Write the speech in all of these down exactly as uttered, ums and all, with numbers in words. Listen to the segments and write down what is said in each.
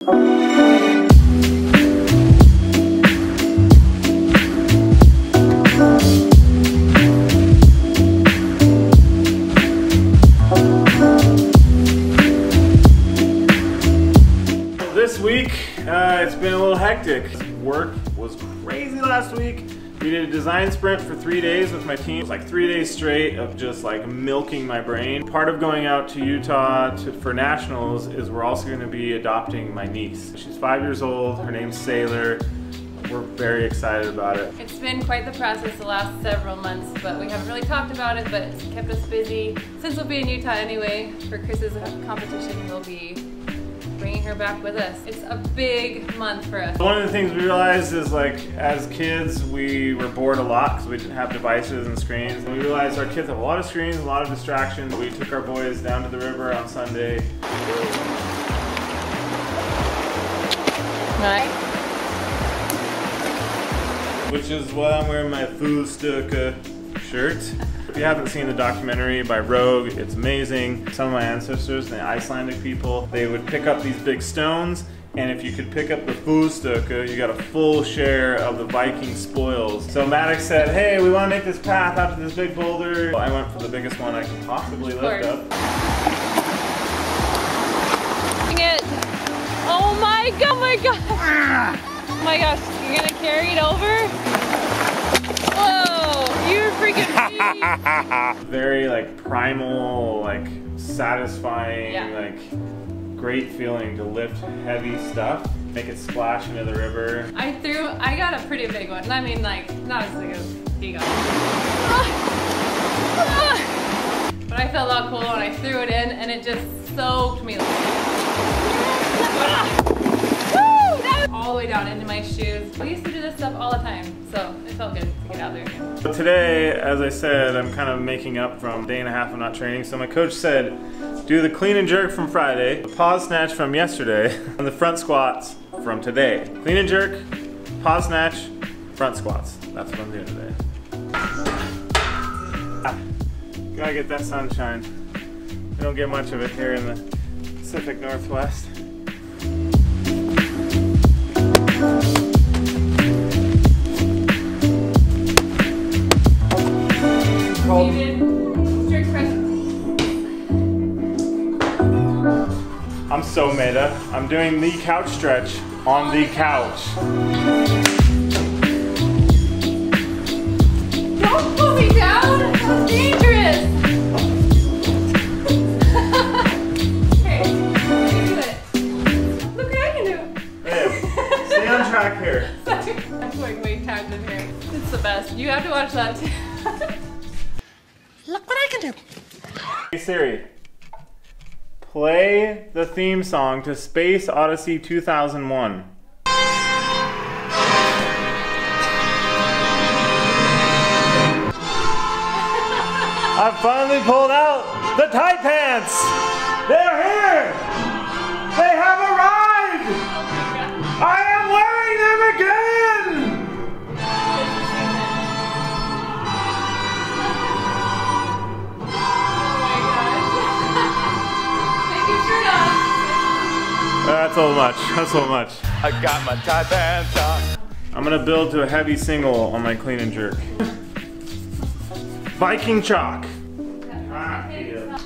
This week, uh, it's been a little hectic. Work was crazy last week. We did a design sprint for three days with my team. It was like three days straight of just like milking my brain. Part of going out to Utah to, for nationals is we're also going to be adopting my niece. She's five years old. Her name's Saylor. We're very excited about it. It's been quite the process the last several months, but we haven't really talked about it, but it's kept us busy. Since we'll be in Utah anyway, for Chris's competition, we'll be bringing her back with us. It's a big month for us. One of the things we realized is, like, as kids we were bored a lot because we didn't have devices and screens. And we realized our kids have a lot of screens, a lot of distractions. We took our boys down to the river on Sunday. Nice. Which is why I'm wearing my Fullstucke shirt. If you haven't seen the documentary by Rogue, it's amazing. Some of my ancestors, the Icelandic people, they would pick up these big stones, and if you could pick up the Fullstucke, you got a full share of the Viking spoils. So Maddox said, hey, we want to make this path out to this big boulder. I went for the biggest one I could possibly lift up. It. Oh my god, oh my god. Oh my gosh, you're gonna carry it over? Whoa, you're freaking Very like primal, like satisfying, yeah. like great feeling to lift heavy stuff, make it splash into the river. I threw, I got a pretty big one. I mean, like, not as big as he got. But I felt all cool when I threw it in and it just soaked me. All the way down into my shoes. I used to do this stuff all the time, so it felt good to get out there again. So today, as I said, I'm kind of making up from a day and a half of not training. So my coach said, do the clean and jerk from Friday, the pause snatch from yesterday, and the front squats from today. Clean and jerk, pause snatch, front squats. That's what I'm doing today. Ah, gotta get that sunshine. We don't get much of it here in the Pacific Northwest. I'm so meta. I'm doing the couch stretch on the couch. Don't pull me down! That's dangerous! Okay, do it. Look what I can do! Hey, stay on track here. Sorry. I'm going way tangent here. It's the best. You have to watch that too. Look what I can do. Hey Siri, play the theme song to Space Odyssey two thousand one. I finally pulled out the tight pants! They're here! They have arrived! I am wearing them again! That's a little much. That's a little much. I got my tight pants on. I'm gonna build to a heavy single on my clean and jerk. Viking chalk. Ah, yeah.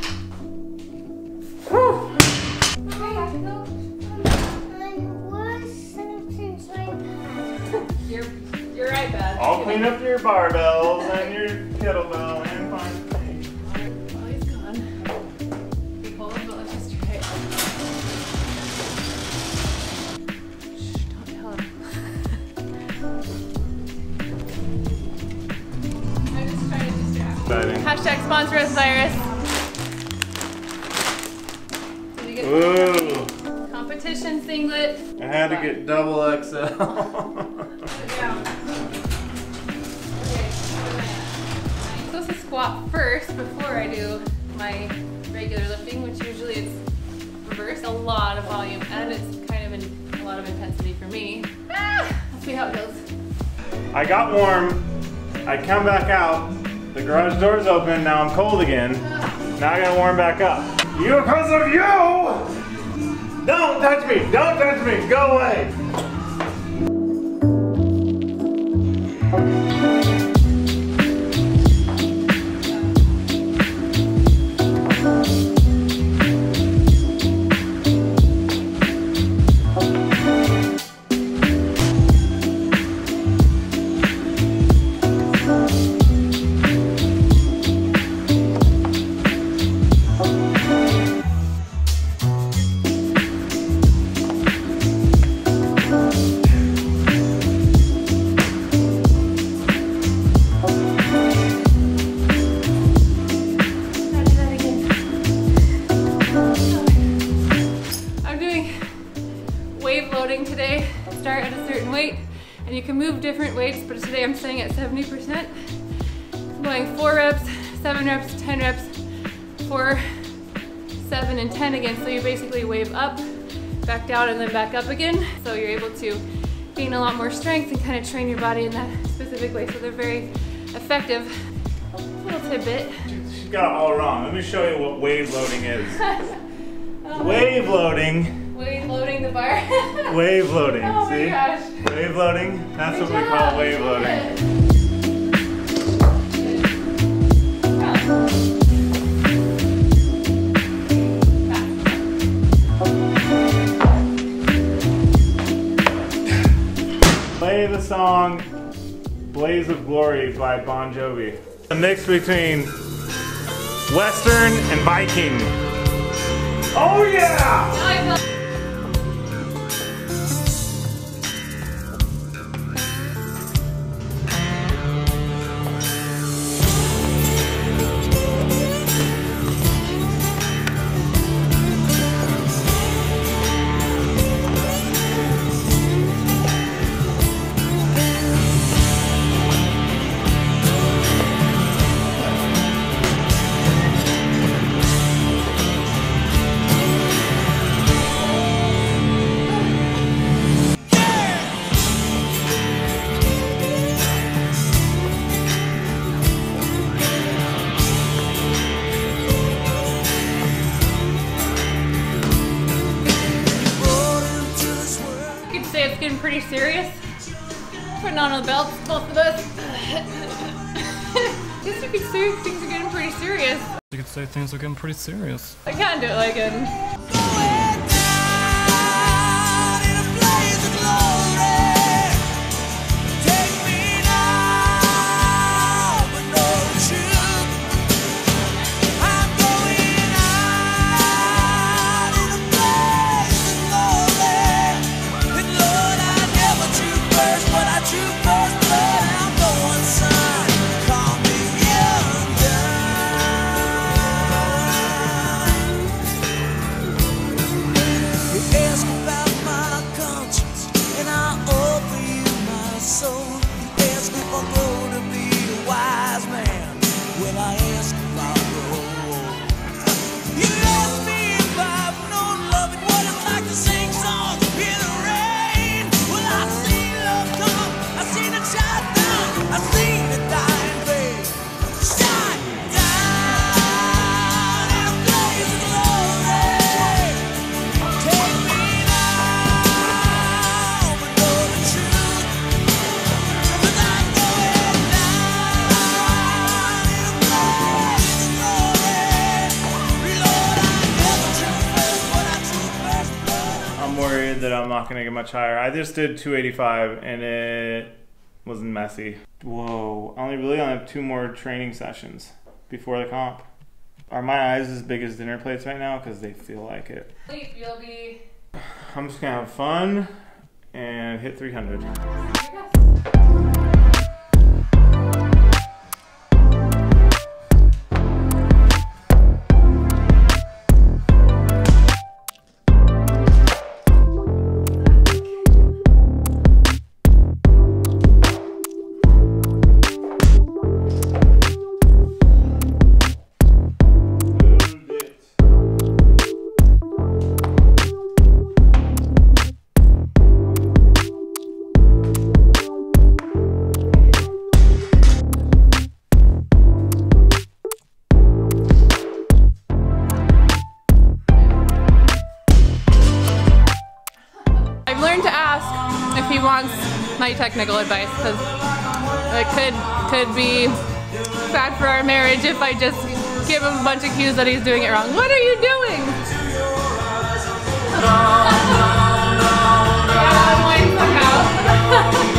Whew. You're, you're right, Beth. I'll clean up your barbells and your kettlebell and find things. Oh, he's gone. Be cold, but let's just try it. Shh, don't tell him. I'm just trying to distract. Exciting. Hashtag sponsor us, Cyrus. Did you get Ooh. competition singlet? I had to get double X L. Put it down. Okay, I'm supposed to squat first before I do my regular lifting, which usually is reverse. A lot of volume, and it's kind of in, a lot of intensity for me. Ah, let's see how it goes. I got warm. I come back out. The garage door's open. Now I'm cold again. Now I gotta warm back up. You, because of you! Don't touch me! Don't go away! Today, start at a certain weight, and you can move different weights, but today I'm staying at seventy percent. I'm going four reps, seven reps, ten reps, four, seven, and ten again. So you basically wave up, back down, and then back up again. So you're able to gain a lot more strength and kind of train your body in that specific way. So they're very effective. Little tidbit. She's got it all wrong. Let me show you what wave loading is. Oh wave loading. Wave loading the bar. Wave loading. Oh See? my gosh. Wave loading. That's Good what we job. call wave loading. Play the song Blaze of Glory by Bon Jovi. A mix between Western and Viking. Oh yeah! It's getting pretty serious. Putting on the belts, both of us. I guess you could say things are getting pretty serious. You could say things are getting pretty serious. I can't do it like it. That I'm not gonna get much higher. I just did two eighty-five and it was messy. Whoa, I only really only have two more training sessions before the comp. Are my eyes as big as dinner plates right now? Because they feel like it. You'll be... I'm just gonna have fun and hit three hundred. I've learned to ask if he wants my technical advice, because it could could be bad for our marriage if I just give him a bunch of cues that he's doing it wrong. What are you doing? Yeah, I'm waiting somehow.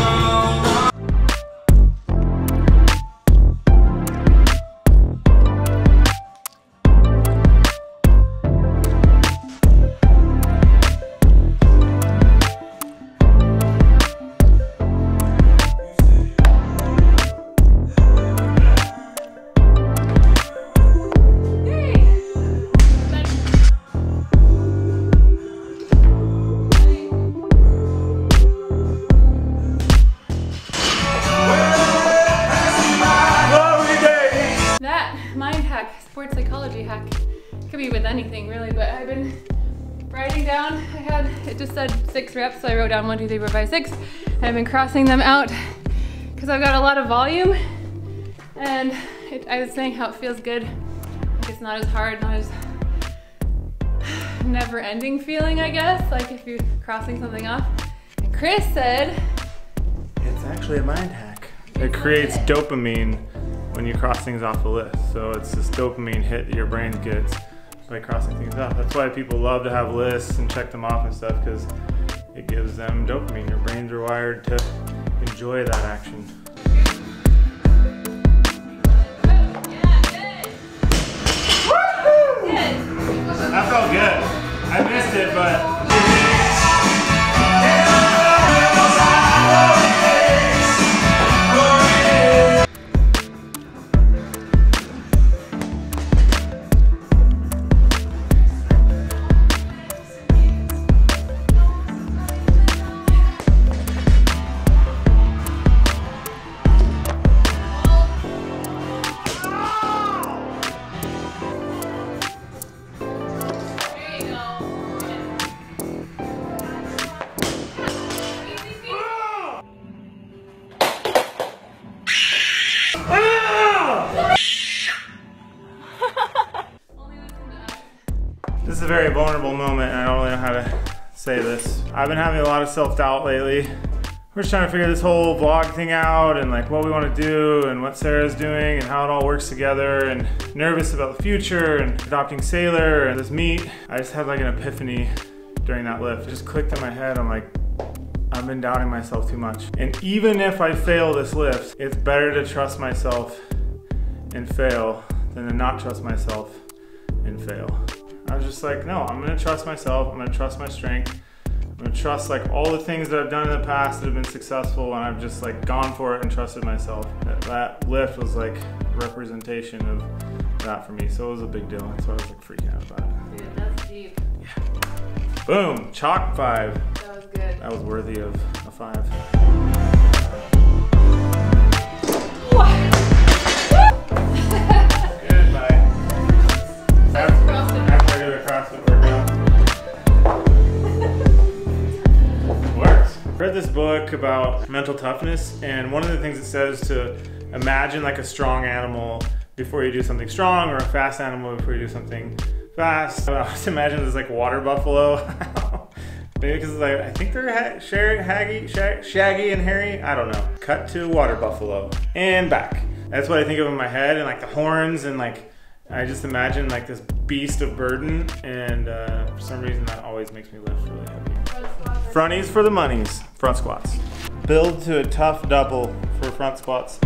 Sports psychology hack. Could be with anything really, but I've been writing down, I had, it just said six reps, so I wrote down one, two, three, four, five, six. I've been crossing them out because I've got a lot of volume, and it, I was saying how it feels good. Like it's not as hard, not as never-ending feeling, I guess, like if you're crossing something off. And Chris said, it's actually a mind hack. It creates dopamine when you cross things off the list. So it's this dopamine hit that your brain gets by crossing things off. That's why people love to have lists and check them off and stuff, because it gives them dopamine. Your brains are wired to enjoy that action. That felt good. I missed it, but this is a very vulnerable moment, and I don't really know how to say this. I've been having a lot of self-doubt lately. We're just trying to figure this whole vlog thing out, and like what we want to do and what Sarah's doing and how it all works together, and nervous about the future and adopting Saylor and this meet. I just had like an epiphany during that lift. It just clicked in my head. I'm like, I've been doubting myself too much. And even if I fail this lift, it's better to trust myself and fail than to not trust myself and fail. I was just like, no, I'm gonna trust myself, I'm gonna trust my strength, I'm gonna trust like all the things that I've done in the past that have been successful, and I've just like gone for it and trusted myself. That, that lift was like a representation of that for me, so it was a big deal. That's why I was like freaking out about it. Dude, that's deep. Yeah. Boom, chalk five. That was good. That was worthy of a five. I read this book about mental toughness, and one of the things it says to imagine like a strong animal before you do something strong, or a fast animal before you do something fast. I always imagine this like water buffalo. Maybe because like, I think they're ha Sherry, Haggy, Shag Shaggy and Harry. I don't know. Cut to water buffalo and back. That's what I think of in my head, and like the horns, and like I just imagine like this beast of burden, and uh, for some reason that always makes me lift really heavy. Fronties for the monies, front squats. Build to a tough double for front squats.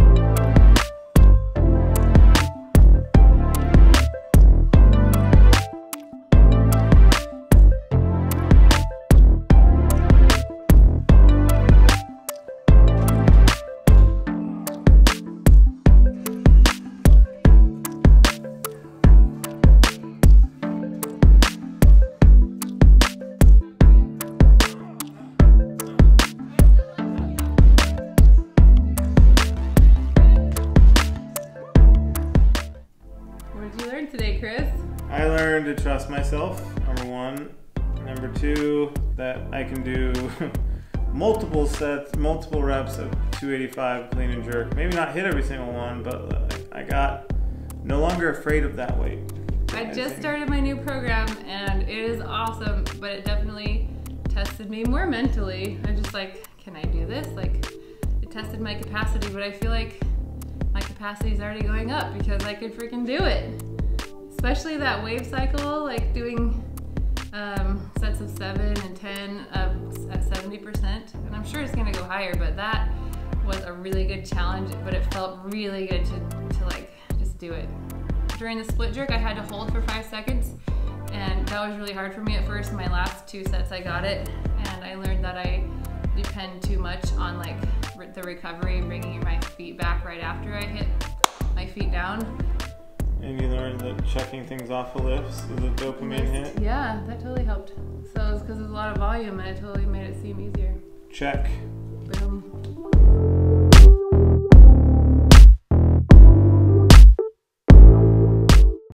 Today, Chris? I learned to trust myself, number one. Number two, that I can do multiple sets, multiple reps of two eighty-five clean and jerk. Maybe not hit every single one, but I got no longer afraid of that weight. I just started my new program, and it is awesome, but it definitely tested me more mentally. I just like, can I do this? Like, it tested my capacity, but I feel like my capacity is already going up because I could freaking do it. Especially that wave cycle, like doing um, sets of seven and ten um, at seventy percent. And I'm sure it's gonna go higher, but that was a really good challenge, but it felt really good to, to like, just do it. During the split jerk, I had to hold for five seconds, and that was really hard for me at first. My last two sets, I got it, and I learned that I depend too much on like re the recovery and bringing my feet back right after I hit my feet down. And you learned that checking things off of lifts is a dopamine hit? Yeah, that totally helped. So it was because there's a lot of volume, and it totally made it seem easier. Check. Boom.